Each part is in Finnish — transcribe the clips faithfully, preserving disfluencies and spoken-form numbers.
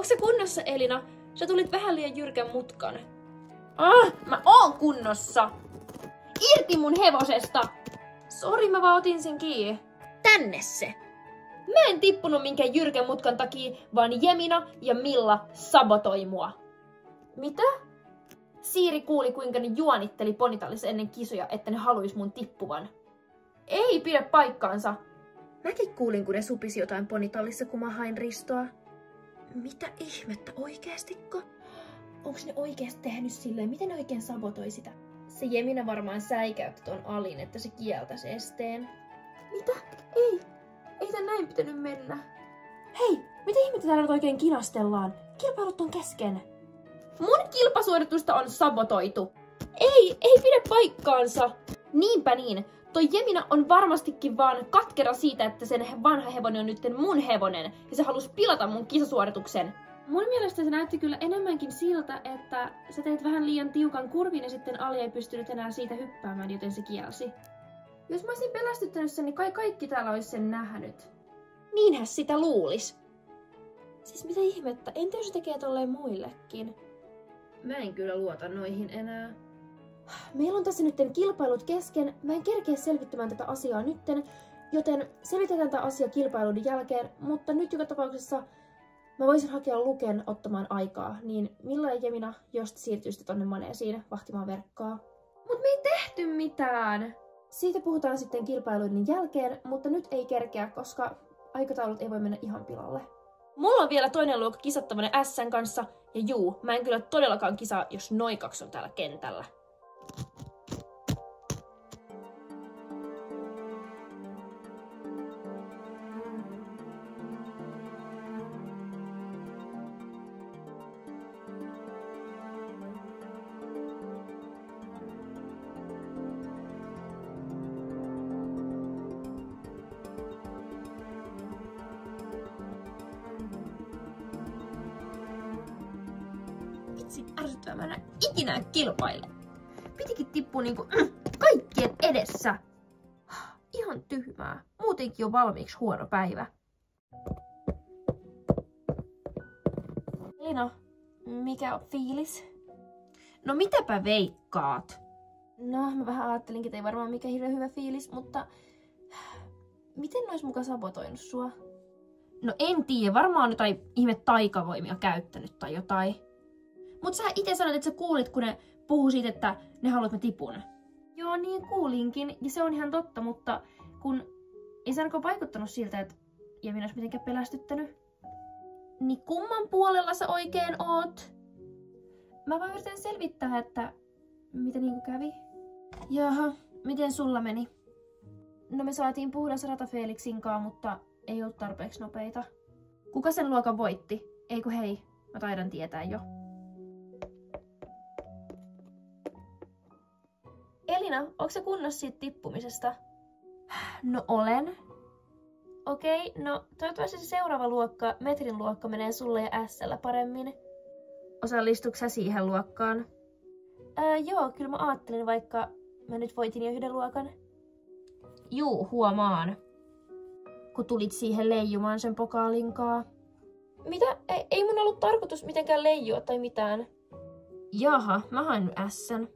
Onks se kunnossa, Elina? Sä tulit vähän liian jyrkän mutkan. Ah, mä oon kunnossa! Irti mun hevosesta! Sori, mä vaan otin sen kiinni. Tänne se! Mä en tippunut minkään jyrkän mutkan takia, vaan Jemina ja Milla sabotoi mua. Mitä? Siiri kuuli, kuinka ne juonitteli ponitallissa ennen kisoja, että ne haluis mun tippuvan. Ei pidä paikkaansa. Mäkin kuulin, kun ne supisi jotain ponitallissa, kun mä hain Ristoa. Mitä ihmettä, oikeastiko? Onks ne oikeasti tehnyt silleen? Miten ne oikein sabotoi sitä? Se Jemina varmaan säikäytti ton Alin, että se kieltäisi esteen. Mitä? Ei. Ei tän näin pitänyt mennä. Hei, mitä ihmettä täällä nyt oikein kinastellaan? Kilpailut on kesken. Mun kilpasuoritusta on sabotoitu. Ei, ei pidä paikkaansa. Niinpä niin. Toi Jemina on varmastikin vaan katkera siitä, että sen vanha hevonen on nyt mun hevonen. Ja se halusi pilata mun kisasuorituksen. Mun mielestä se näytti kyllä enemmänkin siltä, että sä teit vähän liian tiukan kurvin ja sitten Ali ei pystynyt enää siitä hyppäämään, joten se kielsi. Jos mä olisin pelästyttänyt sen, niin kai kaikki täällä olisi sen nähnyt. Niinhän sitä luulis. Siis mitä ihmettä, entä jos se tekee tolleen muillekin? Mä en kyllä luota noihin enää. Meillä on tässä nytten kilpailut kesken. Mä en kerkeä selvittämään tätä asiaa nytten, joten selvitetään tämä asia kilpailuiden jälkeen, mutta nyt joka tapauksessa mä voisin hakea Luken ottamaan aikaa, niin Milla ja Jemina, jos te siirtyisitte tonne maneesiin vahtimaan verkkaa. Mut me ei tehty mitään! Siitä puhutaan sitten kilpailuiden jälkeen, mutta nyt ei kerkeä, koska aikataulut ei voi mennä ihan pilalle. Mulla on vielä toinen luokka kisattavana S:n kanssa, ja juu, mä en kyllä todellakaan kisaa, jos noi kaksi on täällä kentällä. Vitsi, ärsyttävää, mä en ikinä kilpaile. Pitikin tippua niinku mm, kaikkien edessä. Ihan tyhmää. Muutenkin on valmiiksi huono päivä. Elina, mikä on fiilis? No mitäpä veikkaat? No, mä vähän ajattelinkin, että ei varmaan mikään hirveän hyvä fiilis, mutta miten ne ois muka sabotoinut sua? No en tiedä, varmaan jotain ihme taikavoimia käyttänyt tai jotain. Mut sä itse sanoit, että sä kuulit, kun ne puhui siitä, että ne haluat mä tipun. Joo, niin kuulinkin, ja se on ihan totta, mutta kun ei se ainakaan vaikuttanut siltä, että Jemina olisi mitenkään pelästyttänyt. Niin kumman puolella sä oikein oot? Mä vaan yritän selvittää, että mitä niinku kävi. Jaha, miten sulla meni? No me saatiin puhdas rata Felixin kaa, mutta ei ollut tarpeeksi nopeita. Kuka sen luokan voitti? Eiku hei, mä taidan tietää jo. Elina, onko sä kunnossa siitä tippumisesta? No olen. Okei, no toivottavasti se seuraava luokka, metrin luokka, menee sulle ja S:llä paremmin. Osallistuuko sä siihen luokkaan? Ää, joo, kyllä mä ajattelin, vaikka mä nyt voitin jo yhden luokan. Juu, huomaan. Kun tulit siihen leijumaan sen pokaalinkaa. Mitä? Ei, ei mun ollut tarkoitus mitenkään leijua tai mitään. Jaha, mä hain nyt S:n.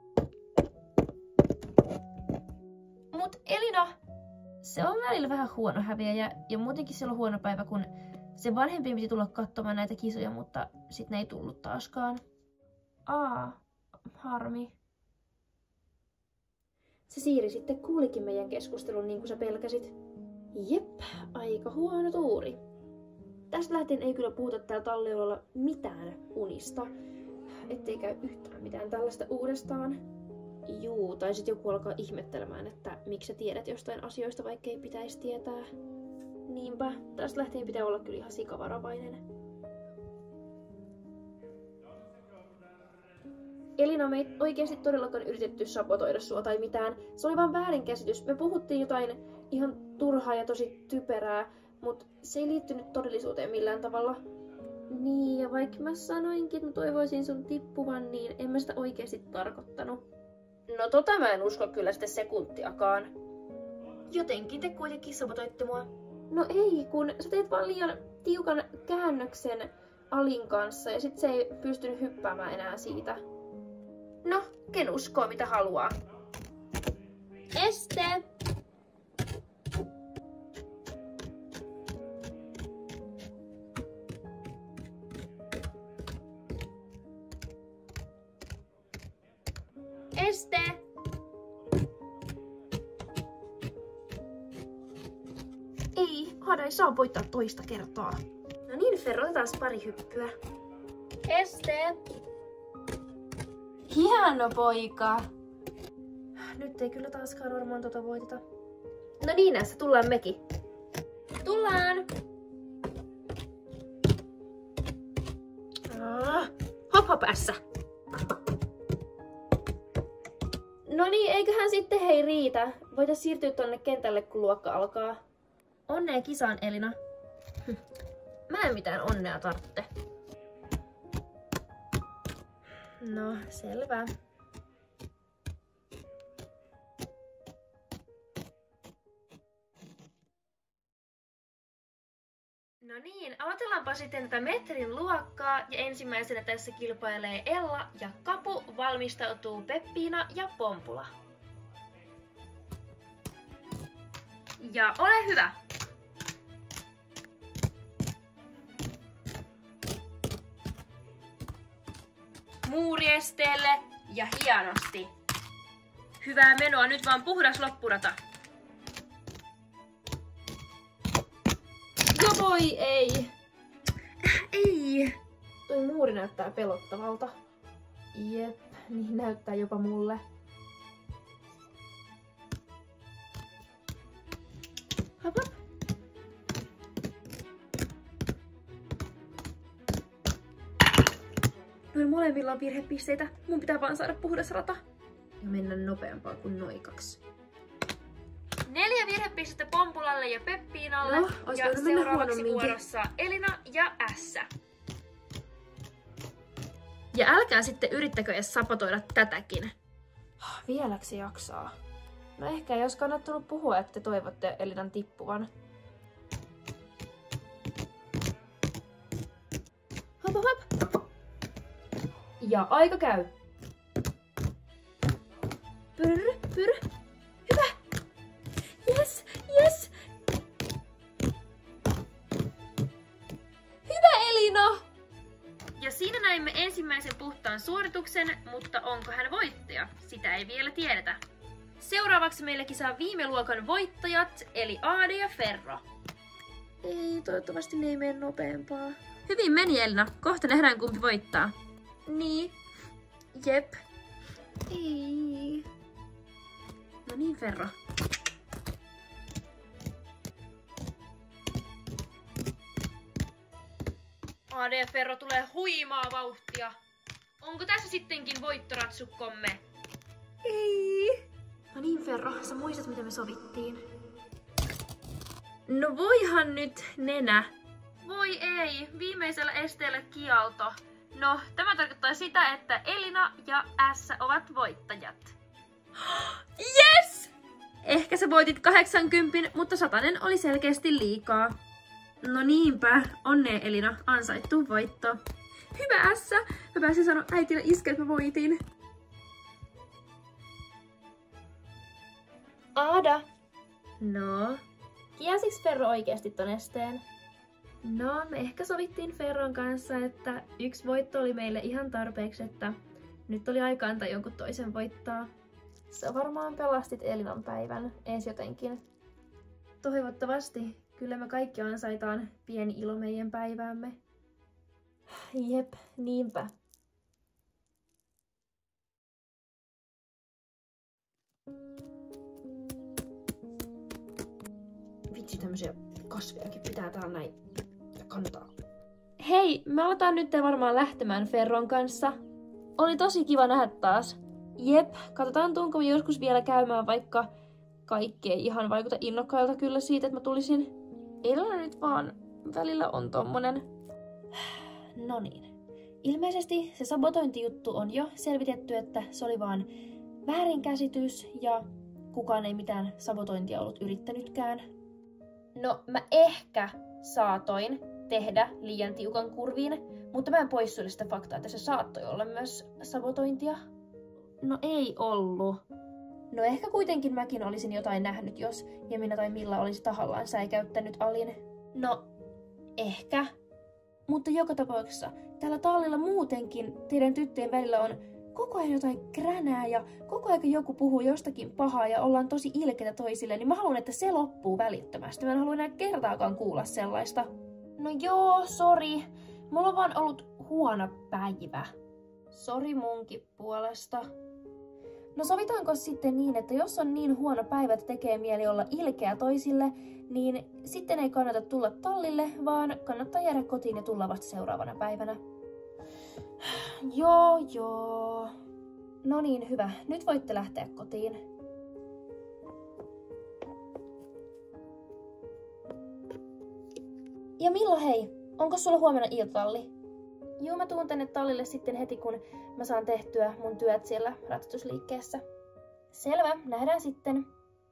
Mut Elina, se on välillä vähän huono häviäjä ja muutenkin siellä on huono päivä, kun sen vanhempien piti tulla katsomaan näitä kisoja, mutta sit ne ei tullut taaskaan. Aa, harmi. Se Siiri sitten kuulikin meidän keskustelun niin kuin sä pelkäsit. Jep, aika huono tuuri. Tästä lähtien ei kyllä puhuta täällä Talliolalla mitään unista. Ettei käy yhtään mitään tällaista uudestaan. Juu, tai sit joku alkaa ihmettelemään, että miksi sä tiedät jostain asioista, vaikka ei pitäisi tietää. Niinpä, tästä lähtien pitää olla kyllä ihan sikavarovainen. Elina, me ei oikeasti todellakaan yritetty sabotoida sua tai mitään. Se oli vaan väärinkäsitys. Me puhuttiin jotain ihan turhaa ja tosi typerää, mutta se ei liittynyt todellisuuteen millään tavalla. Niin, ja vaikka mä sanoinkin, että mä toivoisin sun tippuvan, niin en mä sitä oikeasti tarkoittanut. No tota mä en usko kyllä sitten sekuntiakaan. Jotenkin te kuitenkin sabotoitte mua. No ei, kun sä teet vaan liian tiukan käännöksen Alin kanssa ja sit se ei pystynyt hyppäämään enää siitä. No, ken uskoo mitä haluaa. Este! Este! Ei, Ada ei saa voittaa toista kertaa. No niin, Ferro, otetaan pari hyppyä. Este! Hieno poika! Nyt ei kyllä taaskaan varmaan tota voiteta. No niin, näissä tullaan mekin. Tullaan! Ah, hop hop ässä! No niin, eiköhän sitten hei riitä. Voitais siirtyä tonne kentälle, kun luokka alkaa. Onnea kisaan, Elina. Hm. Mä en mitään onnea tarvitse. No, selvä. No niin, aloitellaanpa sitten tätä metrin luokkaa ja ensimmäisenä tässä kilpailee Ella ja Kapu, valmistautuu Peppiina ja Pompula. Ja ole hyvä! Muuriesteelle ja hienosti. Hyvää menoa, nyt vaan puhdas loppurata. No voi ei! Ei! Toi muuri näyttää pelottavalta. Jep, niin näyttää jopa mulle. Hop hop. Noin molemmilla on virhepisteitä. Mun pitää vaan saada puhdas rata. Ja mennä nopeampaa kuin noin kaksi. Neljä virhepistettä Pompulalle ja Peppiinalle. No, ja seuraavaksi vuorossa Elina ja Ässä. Ja älkää sitten yrittäkö edes sabotoida tätäkin. Vieläkö se jaksaa? No ehkä ei olisi kannattanut puhua, että toivotte Elinan tippuvan. Hop hop hop. Ja aika käy. Pyrr, pyrr. Hyvä. Yes, yes. Hyvä Elina! Ja siinä näimme ensimmäisen puhtaan suorituksen, mutta onko hän voittaja? Sitä ei vielä tiedetä. Seuraavaksi meille kisaa viime luokan voittajat, eli Aade ja Ferro. Ei, toivottavasti ne ei mene nopeampaa. Hyvin meni, Elina. Kohta nähdään kumpi voittaa. Niin. Jep. Ei. No niin, Ferro. Aade ja Ferro tulee huimaa vauhtia. Onko tässä sittenkin voittoratsukkomme? Ei. No niin, Ferro, sä muistat mitä me sovittiin. No voihan nyt, nenä. Voi ei, viimeisellä esteellä kialto. No, tämä tarkoittaa sitä, että Elina ja Ässä ovat voittajat. Yes! Ehkä sä voitit kahdeksankymmentä, mutta satanen oli selkeästi liikaa. No niinpä, onnea Elina, ansaittu voitto. Hyvä Ässä, mä pääsin sanoa äitille iskä, että mä voitin. Aada, No, kiesiks Ferro oikeasti ton esteen? no me ehkä sovittiin Ferron kanssa, että yksi voitto oli meille ihan tarpeeksi, että nyt oli aika antaa jonkun toisen voittaa. Sä varmaan pelastit Elinan päivän, ees jotenkin. Toivottavasti. Kyllä me kaikki ansaitaan pieni ilo meidän päiväämme. Jep, niinpä. Vitsi, tämmösiä kasvejakin pitää täällä näin ja kantaa. Hei, me aletaan nyt varmaan lähtemään Ferron kanssa. Oli tosi kiva nähdä taas. Jep, katsotaan tuunko me joskus vielä käymään, vaikka kaikki ei ihan vaikuta innokkailta kyllä siitä, että mä tulisin. Elina nyt vaan välillä on tommonen. No niin. Ilmeisesti se sabotointijuttu on jo selvitetty, että se oli vaan väärinkäsitys ja kukaan ei mitään sabotointia ollut yrittänytkään. No mä ehkä saatoin tehdä liian tiukan kurviin, mutta mä en poissulje sitä faktaa, että se saattoi olla myös sabotointia. No ei ollut. No ehkä kuitenkin mäkin olisin jotain nähnyt, jos Jemina tai Milla olisi tahallaan säikäyttänyt Alin. No, ehkä. Mutta joka tapauksessa, tällä tallilla muutenkin teidän tyttöjen välillä on koko ajan jotain kränää ja koko ajan joku puhuu jostakin pahaa ja ollaan tosi ilkeitä toisille, niin mä haluan, että se loppuu välittömästi. Mä en halua enää kertaakaan kuulla sellaista. No joo, sori. Mulla on vaan ollut huono päivä. Sori munkin puolesta. No sovitaanko sitten niin, että jos on niin huono päivä, että tekee mieli olla ilkeä toisille, niin sitten ei kannata tulla tallille, vaan kannattaa jäädä kotiin ja tulla vasta seuraavana päivänä. Joo, joo. No niin, hyvä. Nyt voitte lähteä kotiin. Ja Milla, hei, onko sulla huomenna iltatalli? Joo, mä tuun tänne tallille sitten heti, kun mä saan tehtyä mun työt siellä ratsastusliikkeessä. Selvä, nähdään sitten.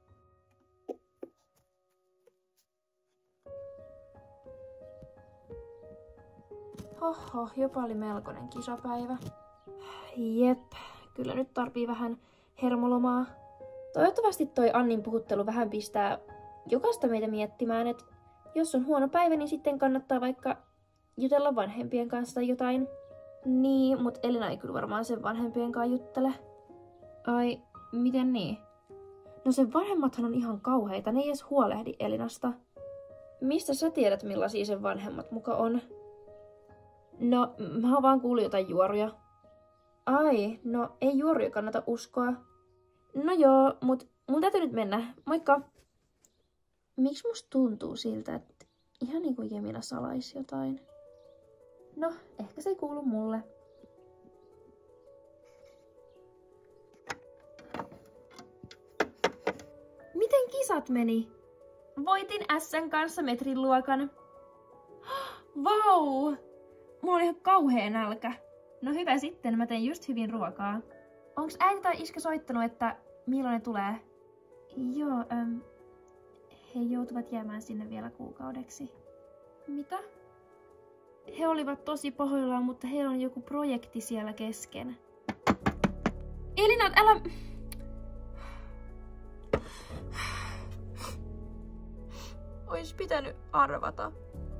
Oho, jopa oli melkoinen kisapäivä. Jep, kyllä nyt tarvii vähän hermolomaa. Toivottavasti toi Annin puhuttelu vähän pistää jokaista meitä miettimään, että jos on huono päivä, niin sitten kannattaa vaikka jutella vanhempien kanssa tai jotain. Niin, mut Elina ei kyllä varmaan sen vanhempien kanssa juttele. Ai, miten niin? No sen vanhemmathan on ihan kauheita, ne ei edes huolehdi Elinasta. Mistä sä tiedät, millaisia sen vanhemmat muka on? No, mä oon vaan kuullut jotain juoruja. Ai, no ei juoruja kannata uskoa. No joo, mut mun täytyy nyt mennä. Moikka! Miksi musta tuntuu siltä, että ihan niin kuin Jemina salaisi jotain? No, ehkä se ei kuulu mulle. Miten kisat meni? Voitin S:n kanssa metrin luokan. Vau! Wow! Mulla on ihan kauhea nälkä. No hyvä sitten, mä teen just hyvin ruokaa. Onks äiti tai iskä soittanut, että milloin ne tulee? Joo, äm, he joutuvat jäämään sinne vielä kuukaudeksi. Mitä? He olivat tosi pahoillaan, mutta heillä on joku projekti siellä kesken. Elina, älä... Ois pitänyt arvata.